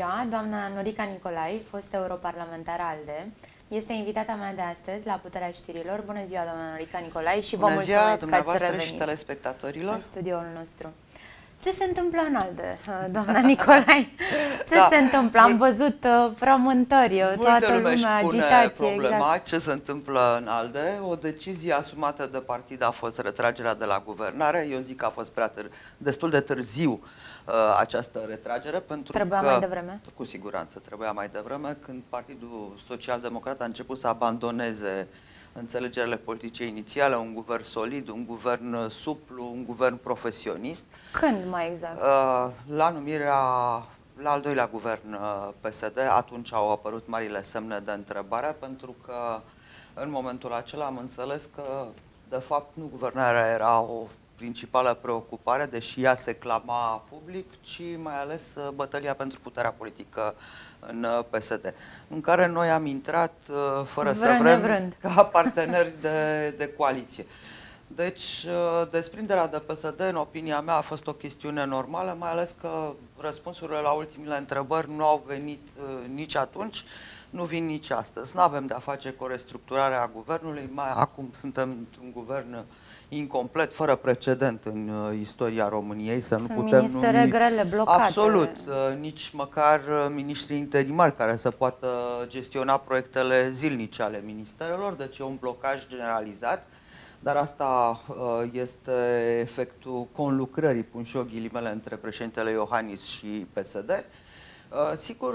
ziua, doamna Norica Nicolai, fost europarlamentar ALDE, este invitata mea de astăzi la Puterea Știrilor. Bună ziua, doamna Norica Nicolai, și vă mulțumesc că ați revenit și telespectatorilor în studioul nostru. Ce se întâmplă în ALDE, doamna Nicolai? Ce se întâmplă? Am văzut frământări, toată lumea, agitație. Problema, exact. Ce se întâmplă în ALDE? O decizie asumată de partid a fost retragerea de la guvernare. Eu zic că a fost destul de târziu această retragere, pentru Trebuia că, mai devreme? Cu siguranță trebuia mai devreme, când Partidul Social-Democrat a început să abandoneze înțelegerile politice inițiale, un guvern solid, un guvern suplu, un guvern profesionist. Când mai exact? La al doilea guvern PSD, atunci au apărut marile semne de întrebare, pentru că în momentul acela am înțeles că, de fapt, nu guvernarea era o principală preocupare, deși ea se clama public, ci mai ales bătălia pentru puterea politică în PSD, în care noi am intrat fără să vrem ca parteneri de coaliție. Deci, desprinderea de PSD, în opinia mea, a fost o chestiune normală, mai ales că răspunsurile la ultimele întrebări nu au venit nici atunci, nu vin nici astăzi. Nu avem de-a face cu o restructurare a guvernului, acum suntem într-un guvern incomplet, fără precedent în istoria României, să nu putem ministere grele, blocate. Absolut, nici măcar miniștrii interimari care să poată gestiona proiectele zilnice ale ministerelor, deci e un blocaj generalizat, dar asta este efectul conlucrării, pun și eu ghilimele, între președintele Iohannis și PSD. Sigur,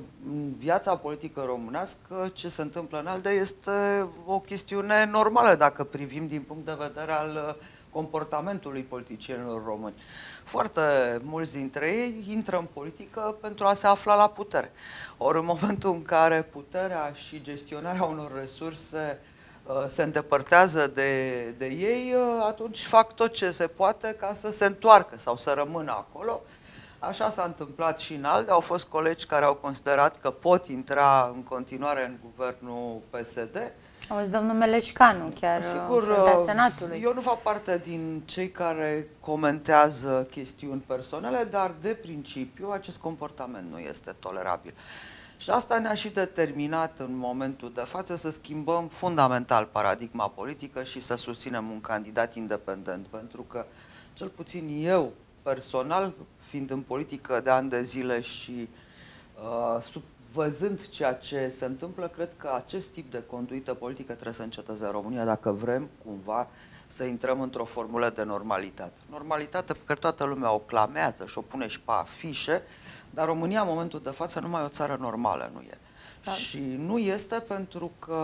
în viața politică românească, ce se întâmplă în ALDE este o chestiune normală dacă privim din punct de vedere al comportamentului politicienilor români. Foarte mulți dintre ei intră în politică pentru a se afla la putere. Ori în momentul în care puterea și gestionarea unor resurse se îndepărtează de ei, atunci fac tot ce se poate ca să se întoarcă sau să rămână acolo. Așa s-a întâmplat și în ALDE. Au fost colegi care au considerat că pot intra în continuare în guvernul PSD. Auzi, domnul Meleșcanu, chiar fruntea Senatului. Eu nu fac parte din cei care comentează chestiuni personale, dar de principiu acest comportament nu este tolerabil. Și asta ne-a și determinat în momentul de față să schimbăm fundamental paradigma politică și să susținem un candidat independent. Pentru că, cel puțin eu, personal, fiind în politică de ani de zile și văzând ceea ce se întâmplă, cred că acest tip de conduită politică trebuie să înceteze în România dacă vrem cumva să intrăm într-o formulă de normalitate. Normalitate pe care toată lumea o clamează și o pune și pe afișe, dar România în momentul de față nu mai e o țară normală, nu e. Da. Și nu este pentru că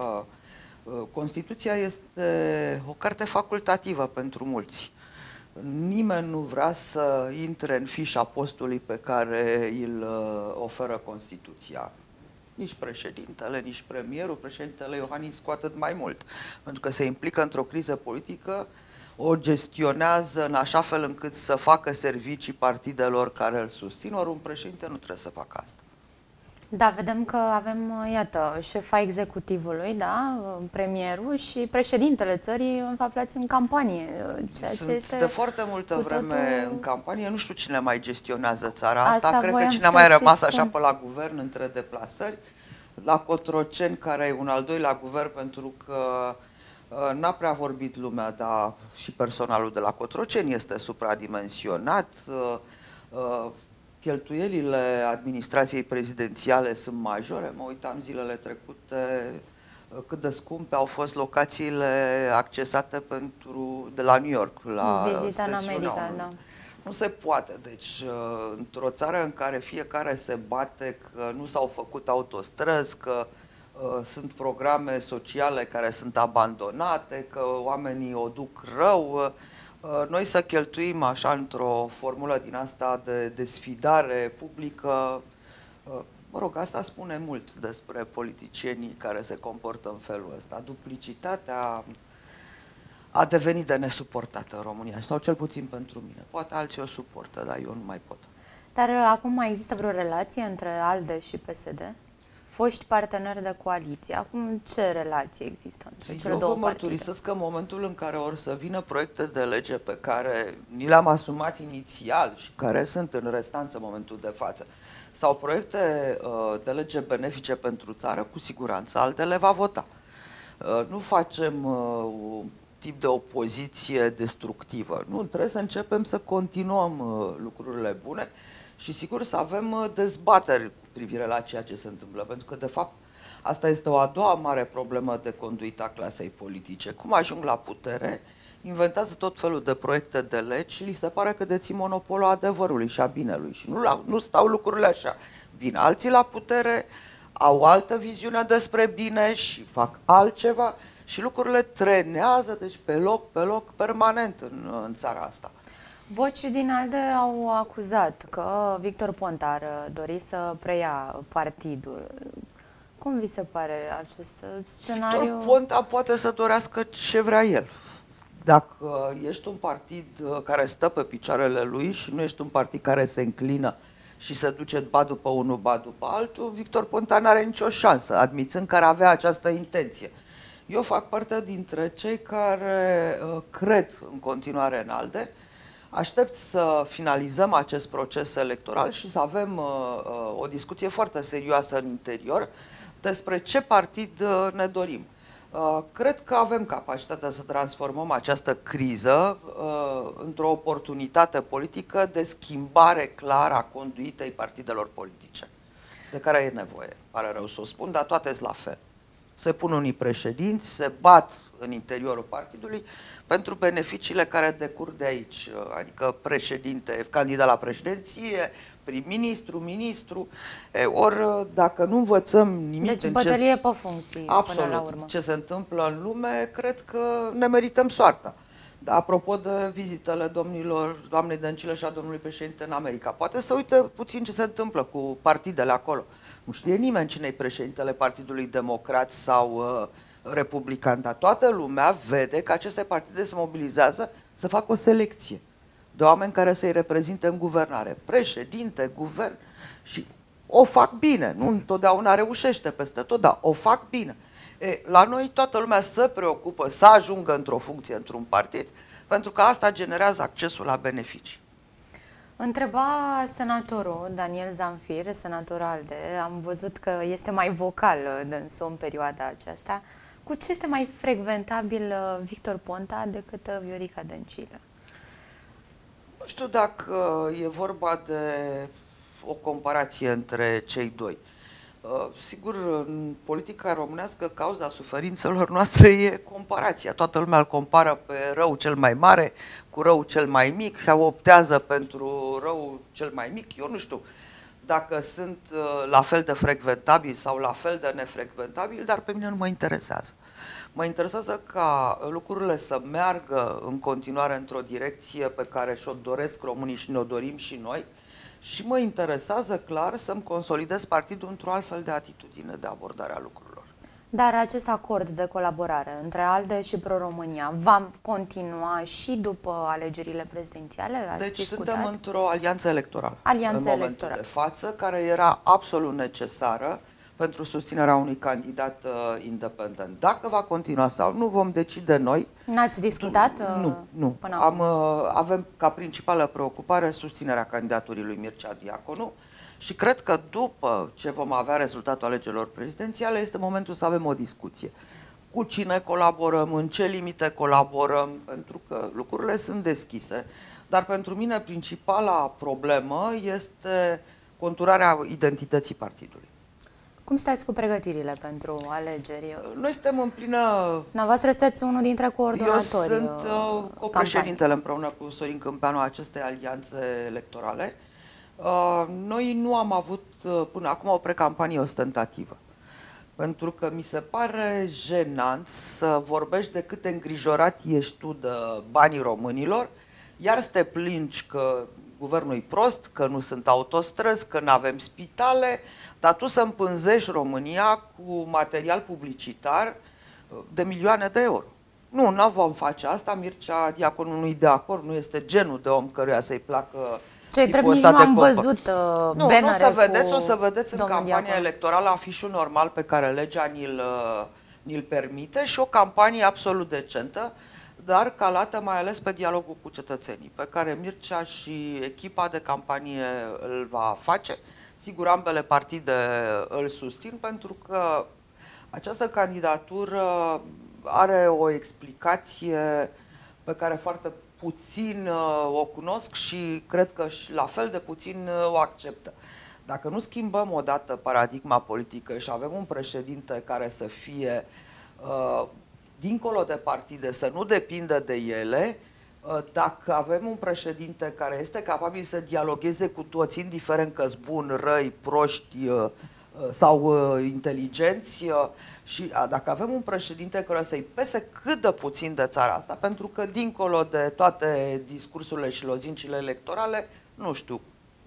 Constituția este o carte facultativă pentru mulți. Nimeni nu vrea să intre în fișa postului pe care îl oferă Constituția. Nici președintele, nici premierul, președintele Iohannis cu atât mai mult. Pentru că se implică într-o criză politică, o gestionează în așa fel încât să facă servicii partidelor care îl susțin, ori un președinte nu trebuie să facă asta. Da, vedem că avem, iată, șefa executivului, da, premierul și președintele țării aflați în campanie, ceea ce este de foarte multă vreme în campanie. Nu știu cine mai gestionează țara asta. Cred că cine a mai rămas așa pe la guvern între deplasări. La Cotroceni, care e un al doilea guvern, pentru că n-a prea vorbit lumea, dar și personalul de la Cotroceni este supradimensionat. Cheltuielile administrației prezidențiale sunt majore. Mă uitam zilele trecute cât de scumpe au fost locațiile accesate de la New York la vizita în America, da. Nu se poate. Deci, într-o țară în care fiecare se bate că nu s-au făcut autostrăzi, că sunt programe sociale care sunt abandonate, că oamenii o duc rău, noi să cheltuim așa într-o formulă din asta de desfidare publică, mă rog, asta spune mult despre politicienii care se comportă în felul ăsta. Duplicitatea a devenit de nesuportată în România, sau cel puțin pentru mine. Poate alții o suportă, dar eu nu mai pot. Dar acum mai există vreo relație între ALDE și PSD? Foști parteneri de coaliție. Acum ce relație există între cele două partide? Eu vă mărturisesc că în momentul în care or să vină proiecte de lege pe care ni le-am asumat inițial și care sunt în restanță în momentul de față, sau proiecte de lege benefice pentru țară, cu siguranță altele va vota. Nu facem un tip de opoziție destructivă. Nu, trebuie să începem să continuăm lucrurile bune și sigur să avem dezbateri cu privire la ceea ce se întâmplă, pentru că de fapt asta este o a doua mare problemă de conduită a clasei politice. Cum ajung la putere, inventează tot felul de proiecte de legi și li se pare că dețin monopolul adevărului și a binelui. Și nu stau lucrurile așa. Vin alții la putere, au altă viziune despre bine și fac altceva și lucrurile trenează, deci pe loc, permanent în țara asta. Voci din ALDE au acuzat că Victor Ponta ar dori să preia partidul. Cum vi se pare acest scenariu? Victor Ponta poate să dorească ce vrea el. Dacă ești un partid care stă pe picioarele lui și nu ești un partid care se înclină și se duce ba după unul, ba după altul, Victor Ponta nu are nicio șansă, admițând că ar avea această intenție. Eu fac parte dintre cei care cred în continuare în ALDE. Aștept să finalizăm acest proces electoral și să avem o discuție foarte serioasă în interior despre ce partid ne dorim. Cred că avem capacitatea să transformăm această criză într-o oportunitate politică de schimbare clară a conduitei partidelor politice, de care e nevoie. Pare rău să o spun, dar toate sunt la fel. Se pun unii președinți, se bat în interiorul partidului pentru beneficiile care decurg de aici, adică președinte, candidat la președinție, prim-ministru, ministru, ori dacă nu învățăm nimic... Deci bătălie pe funcții, absolut, până la urmă. Ce se întâmplă în lume, cred că ne merităm soarta. Dar apropo de vizitele doamnei Dăncilă și a domnului președinte în America, poate să uite puțin ce se întâmplă cu partidele acolo. Nu știe nimeni cine e președintele Partidului Democrat sau Republican, dar toată lumea vede că aceste partide se mobilizează să facă o selecție de oameni care să-i reprezinte în guvernare. Președinte, guvern, și o fac bine. Nu întotdeauna reușește peste tot, dar o fac bine. La noi toată lumea se preocupă să ajungă într-o funcție, într-un partid, pentru că asta generează accesul la beneficii. Întreba senatorul Daniel Zamfir, senator ALDE, am văzut că este mai vocal dânsul în perioada aceasta. Cu ce este mai frecventabil Victor Ponta decât Viorica Dăncilă? Nu știu dacă e vorba de o comparație între cei doi. Sigur, în politica românească, cauza suferințelor noastre e comparația. Toată lumea îl compară pe rău cel mai mare cu rău cel mai mic și optează pentru rău cel mai mic. Eu nu știu dacă sunt la fel de frecventabili sau la fel de nefrecventabili, dar pe mine nu mă interesează. Mă interesează ca lucrurile să meargă în continuare într-o direcție pe care și-o doresc românii și ne-o dorim și noi. Și mă interesează clar să-mi consolidez partidul într-o altfel de atitudine de abordare a lucrurilor. Dar acest acord de colaborare între ALDE și Pro-România va continua și după alegerile prezidențiale? Deci suntem într-o alianță electorală în momentul de față, care era absolut necesară pentru susținerea unui candidat independent. Dacă va continua sau nu, vom decide noi. N-ați discutat? Nu. Avem ca principală preocupare susținerea candidaturii lui Mircea Diaconu și cred că după ce vom avea rezultatul alegerilor prezidențiale, este momentul să avem o discuție. Cu cine colaborăm, în ce limite colaborăm, pentru că lucrurile sunt deschise. Dar pentru mine principala problemă este conturarea identității partidului. Cum stați cu pregătirile pentru alegeri? Noi suntem în plină... Dumneavoastră sunteți unul dintre coordonatori. Eu sunt copreședintele împreună cu Sorin Câmpeanu acestei alianțe electorale. Noi nu am avut până acum o precampanie ostentativă. Pentru că mi se pare jenant să vorbești de cât de îngrijorat ești tu de banii românilor, iar să te plângi că guvernul e prost, că nu sunt autostrăzi, că nu avem spitale, dar tu să împânzești România cu material publicitar de milioane de euro. Nu vom face asta, Mircea Diaconu nu-i de acord, nu este genul de om căruia să-i placă ce drept nici nu am văzut bannere o să vedeți în campania electorală afișul normal pe care legea ni-l permite și o campanie absolut decentă, dar calată mai ales pe dialogul cu cetățenii, pe care Mircea și echipa de campanie îl va face. Sigur, ambele partide îl susțin pentru că această candidatură are o explicație pe care foarte puțin o cunosc și cred că și la fel de puțin o acceptă. Dacă nu schimbăm odată paradigma politică și avem un președinte care să fie dincolo de partide, să nu depindă de ele, dacă avem un președinte care este capabil să dialogueze cu toți, indiferent că-s buni, răi, proști sau inteligenți, și dacă avem un președinte care să-i pese cât de puțin de țara asta, pentru că dincolo de toate discursurile și lozincile electorale, nu știu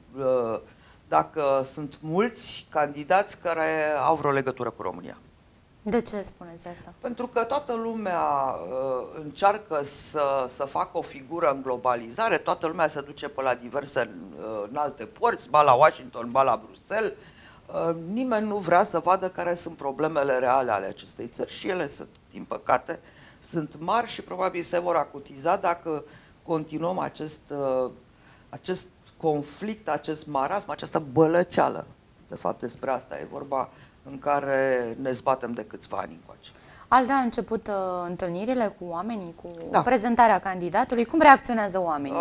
dacă sunt mulți candidați care au vreo legătură cu România. De ce spuneți asta? Pentru că toată lumea încearcă să facă o figură în globalizare, toată lumea se duce pe la diverse înalte porți, ba la Washington, ba la Bruxelles. Nimeni nu vrea să vadă care sunt problemele reale ale acestei țări și ele sunt, din păcate, sunt mari și probabil se vor acutiza dacă continuăm acest conflict, acest marasm, această bălăceală. De fapt, despre asta e vorba, în care ne zbatem de câțiva ani încoace. ALDE a început întâlnirile cu oamenii, cu prezentarea candidatului. Cum reacționează oamenii?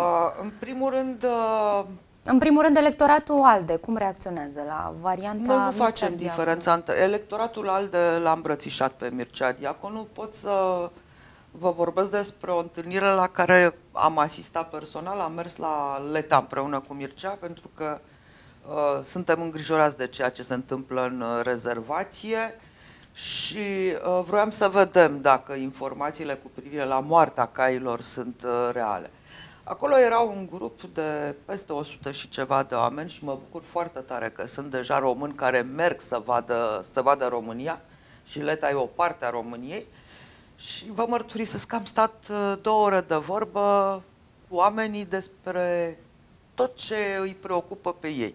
În primul rând, electoratul ALDE, cum reacționează la varianta Noi nu facem diferența. Electoratul ALDE l-a îmbrățișat pe Mircea Diaconu. Pot să vă vorbesc despre o întâlnire la care am asistat personal. Am mers la Leta împreună cu Mircea pentru că suntem îngrijorați de ceea ce se întâmplă în rezervație și vroiam să vedem dacă informațiile cu privire la moartea cailor sunt reale. Acolo era un grup de peste 100 și ceva de oameni și mă bucur foarte tare că sunt deja români care merg să vadă România și Leta e o parte a României. Și vă mărturisesc că am stat 2 ore de vorbă cu oamenii despre tot ce îi preocupă pe ei.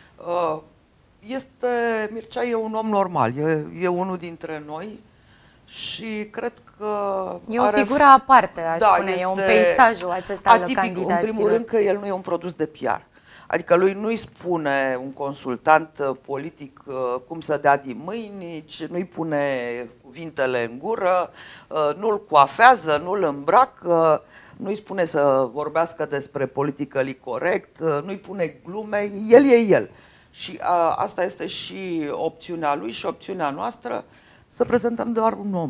Mircea e un om normal, e unul dintre noi și cred că e o figură aparte, aș spune, e un peisajul acesta al candidaților. În primul rând că el nu e un produs de PR. Adică lui nu-i spune un consultant politic cum să dea din mâini, nu-i pune cuvintele în gură, nu-l coafează, nu-l îmbracă, nu-i spune să vorbească despre politically corect, nu-i pune glume, el e el. Și asta este și opțiunea lui și opțiunea noastră, să prezentăm doar un om.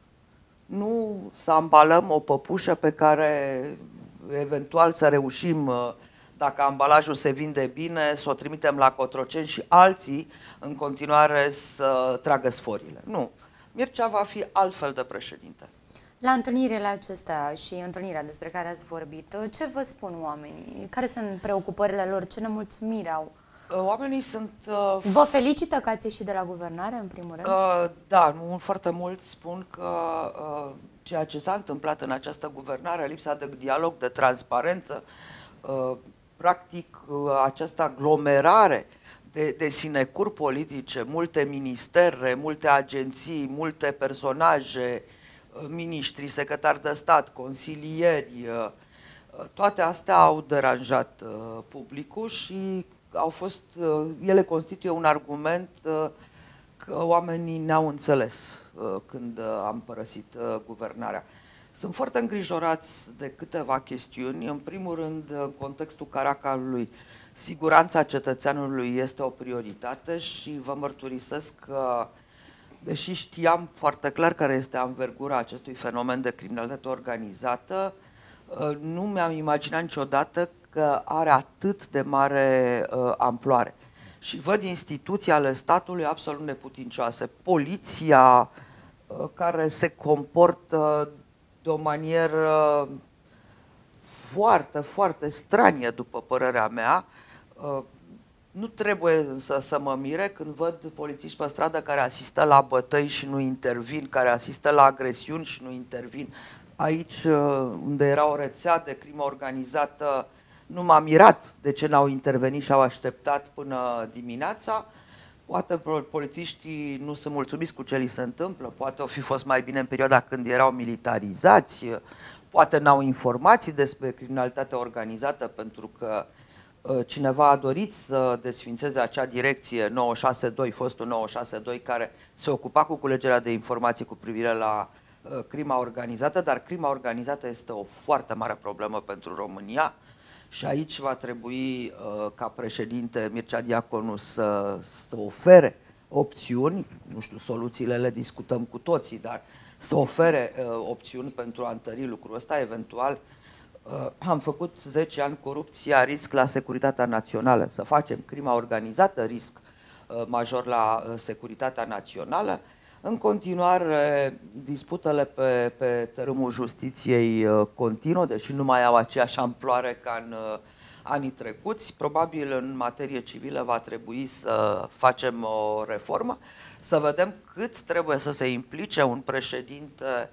Nu să ambalăm o păpușă pe care eventual să reușim, dacă ambalajul se vinde bine, să o trimitem la Cotroceni și alții în continuare să tragă sforile. Nu. Mircea va fi altfel de președinte. La întâlnirile acestea și întâlnirea despre care ați vorbit, ce vă spun oamenii? Care sunt preocupările lor? Ce nemulțumiri au? Oamenii sunt... Vă felicită că ați ieșit de la guvernare, în primul rând? Da, foarte mulți spun că ceea ce s-a întâmplat în această guvernare, lipsa de dialog, de transparență, practic această aglomerare de sinecuri politice, multe ministere, multe agenții, multe personaje, miniștri, secretari de stat, consilieri, toate astea au deranjat publicul și ele constituie un argument că oamenii ne-au înțeles când am părăsit guvernarea. Sunt foarte îngrijorați de câteva chestiuni. În primul rând, în contextul Caracalului, siguranța cetățeanului este o prioritate și vă mărturisesc că, deși știam foarte clar care este anvergura acestui fenomen de criminalitate organizată, nu mi-am imaginat niciodată că are atât de mare amploare. Și văd instituții ale statului absolut neputincioase. Poliția care se comportă de o manieră foarte, foarte stranie, după părerea mea. Nu trebuie însă să mă mire când văd polițiști pe stradă care asistă la bătăi și nu intervin, care asistă la agresiuni și nu intervin. Aici, unde era o rețea de crimă organizată, nu m-am mirat de ce n-au intervenit și au așteptat până dimineața. Poate polițiștii nu sunt mulțumiți cu ce li se întâmplă, poate au fi fost mai bine în perioada când erau militarizați, poate n-au informații despre criminalitatea organizată pentru că cineva a dorit să desfințeze acea direcție 962, fostul 962, care se ocupa cu culegerea de informații cu privire la crima organizată, dar crima organizată este o foarte mare problemă pentru România și aici va trebui ca președinte Mircea Diaconu să ofere opțiuni, nu știu, soluțiile le discutăm cu toții, dar să ofere opțiuni pentru a întări lucrul ăsta, eventual. Am făcut 10 ani corupția, risc la securitatea națională, să facem crima organizată, risc major la securitatea națională. În continuare, disputele pe tărâmul justiției continuă, deși nu mai au aceeași amploare ca în anii trecuți. Probabil în materie civilă va trebui să facem o reformă, să vedem cât trebuie să se implice un președinte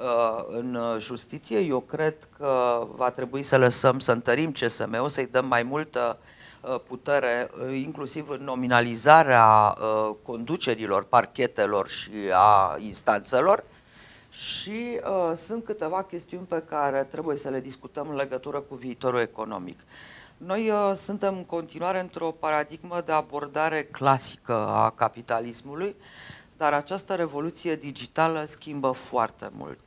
în justiție. Eu cred că va trebui să lăsăm, să întărim CSM-ul, să-i dăm mai multă putere, inclusiv în nominalizarea conducerilor, parchetelor și a instanțelor. Și sunt câteva chestiuni pe care trebuie să le discutăm în legătură cu viitorul economic. Noi suntem în continuare într-o paradigmă de abordare clasică a capitalismului, dar această revoluție digitală schimbă foarte mult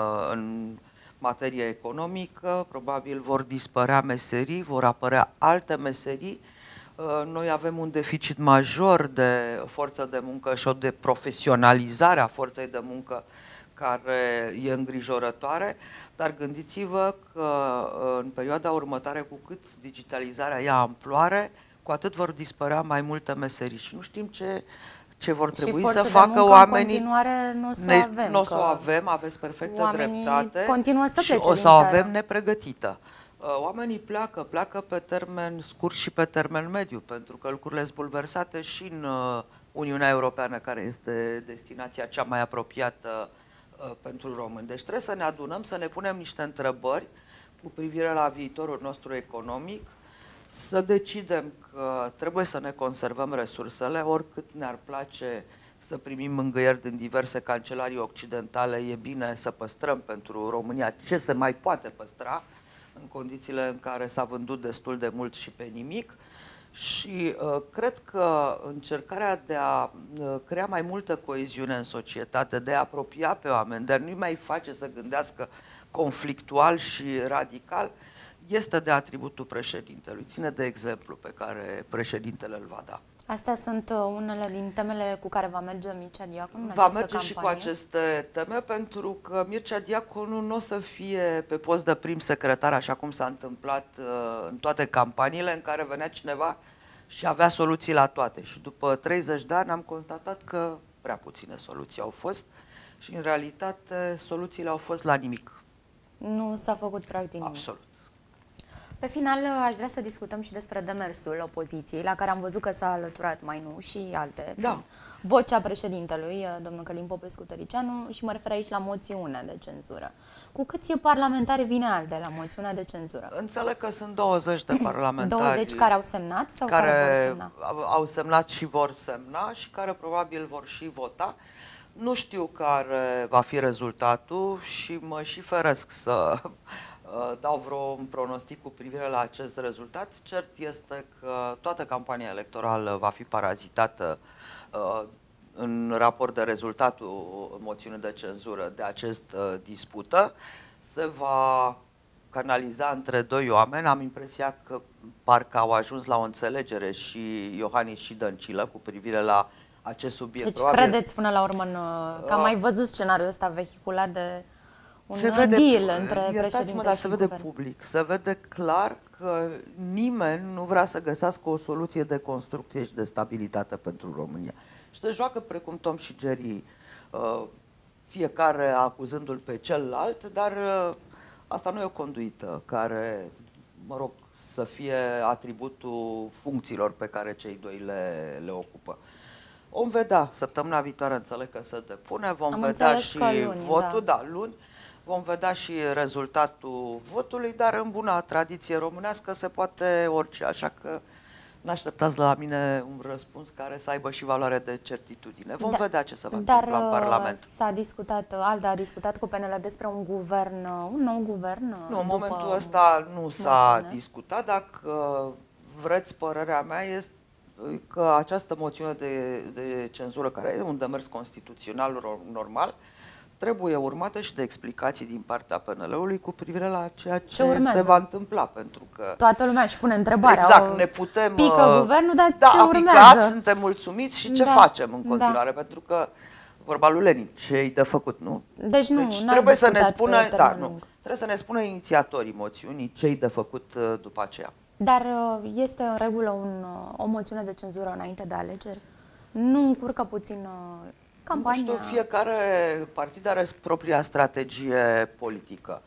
în materie economică. Probabil vor dispărea meserii, vor apărea alte meserii. Noi avem un deficit major de forță de muncă și o de profesionalizare a forței de muncă care e îngrijorătoare, dar gândiți-vă că în perioada următoare, cu cât digitalizarea ia amploare, cu atât vor dispărea mai multe meserii și nu știm ce vor trebui să facă oamenii. În continuare nu o să o avem. Nu o să o avem, aveți perfectă dreptate. Continuă să plece și o să o avem nepregătită. Oamenii pleacă pe termen scurt și pe termen mediu, pentru că lucrurile sunt bulversate și în Uniunea Europeană, care este destinația cea mai apropiată pentru români. Deci trebuie să ne adunăm, să ne punem niște întrebări cu privire la viitorul nostru economic, să decidem că trebuie să ne conservăm resursele, oricât ne-ar place să primim mângâieri din diverse cancelarii occidentale, e bine să păstrăm pentru România ce se mai poate păstra în condițiile în care s-a vândut destul de mult și pe nimic. Și cred că încercarea de a crea mai multă coeziune în societate, de a apropia pe oameni, de a nu mai face să gândească conflictual și radical, este de atributul președintelui. Ține de exemplu pe care președintele îl va da. Astea sunt unele din temele cu care va merge Mircea Diaconu în această campanie? Va merge și cu aceste teme, pentru că Mircea Diaconu nu o să fie pe post de prim secretar, așa cum s-a întâmplat în toate campaniile în care venea cineva și avea soluții la toate. Și după 30 de ani am constatat că prea puține soluții au fost și în realitate soluțiile au fost la nimic. Nu s-a făcut practic nimic. Absolut. Pe final, aș vrea să discutăm și despre demersul opoziției, la care am văzut că s-a alăturat mai nou și alte. Da. Vocea președintelui, domnul Călin Popescu-Tăriceanu, și mă refer aici la moțiunea de cenzură. Cu câți parlamentari vine ALDE la moțiunea de cenzură? Înțeleg că sunt 20 de parlamentari. 20 care au semnat sau care vor semna? Au semnat și vor semna și care probabil vor și vota. Nu știu care va fi rezultatul și mă și feresc să dau vreun pronostic cu privire la acest rezultat. Cert este că toată campania electorală va fi parazitată în raport de rezultatul moțiunii de cenzură de acest dispută. Se va canaliza între doi oameni. Am impresia că parcă au ajuns la o înțelegere și Iohannis și Dăncilă cu privire la acest subiect. Deci credeți până la urmă că am mai văzut scenariul ăsta vehiculat de un deal între președinte și se vede public, se vede clar că nimeni nu vrea să găsească o soluție de construcție și de stabilitate pentru România. Și se joacă precum Tom și Jerry, fiecare acuzându-l pe celălalt, dar asta nu e o conduită care, mă rog, să fie atributul funcțiilor pe care cei doi le ocupă. Vom vedea, săptămâna viitoare înțeleg că se depune, vom vedea și votul, luni. Vom vedea și rezultatul votului, dar în buna tradiție românească se poate orice, așa că nu așteptați la mine un răspuns care să aibă și valoare de certitudine. Vom vedea ce se va întâmpla în Parlament. S-a discutat, ALDE a discutat cu PNL despre un guvern, un nou guvern? Nu, în momentul ăsta nu s-a discutat. Dacă vreți părerea mea, este că această moțiune de cenzură, care e un demers constituțional normal, trebuie urmată și de explicații din partea PNL-ului cu privire la ceea ce se va întâmpla, pentru că toată lumea își pune întrebarea. Exact, ne putem pică guvernul, dar da, ce urmează? Picat, suntem mulțumiți și ce facem în continuare, pentru că vorba lui Lenin, ce-i de făcut, nu? Deci nu, trebuie să ne spună, trebuie să ne spună inițiatorii moțiunii ce-i de făcut după aceea. Dar este în regulă o moțiune de cenzură înainte de alegeri? Nu încurcă puțin campania? Nu știu, fiecare partid are propria strategie politică.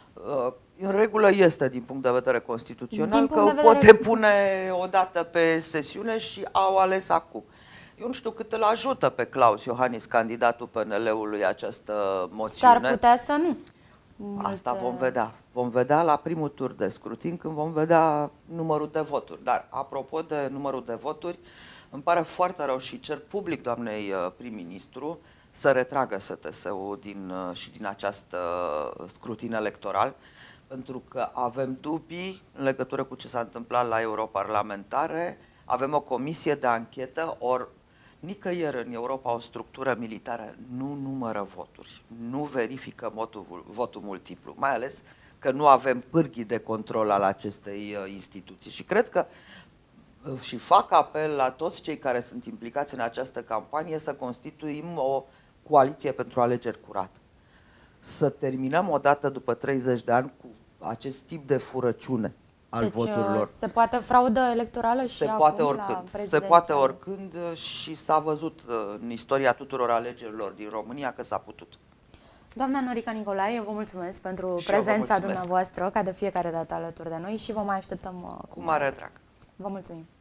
În regulă este din punct de vedere constituțional că o pot depune o dată pe sesiune și au ales acum. Eu nu știu cât îl ajută pe Claus Iohannis, candidatul PNL-ului, această moțiune. S-ar putea să nu. Asta vom vedea. Vom vedea la primul tur de scrutin, când vom vedea numărul de voturi. Dar, apropo de numărul de voturi, îmi pare foarte rău și cer public doamnei prim-ministru să retragă STS-ul din această scrutin electoral, pentru că avem dubii în legătură cu ce s-a întâmplat la europarlamentare, avem o comisie de anchetă, ori nicăieri în Europa o structură militară nu numără voturi, nu verifică votul multiplu, mai ales că nu avem pârghii de control al acestei instituții. Și cred că și fac apel la toți cei care sunt implicați în această campanie să constituim o coaliție pentru alegeri curate. Să terminăm odată după 30 de ani cu acest tip de furăciune al voturilor. Se poate fraudă electorală și se poate oricând și s-a văzut în istoria tuturor alegerilor din România că s-a putut. Doamna Norica Nicolae, vă mulțumesc pentru prezența dumneavoastră, ca de fiecare dată alături de noi, și vă mai așteptăm cu mare drag. Vă mulțumim!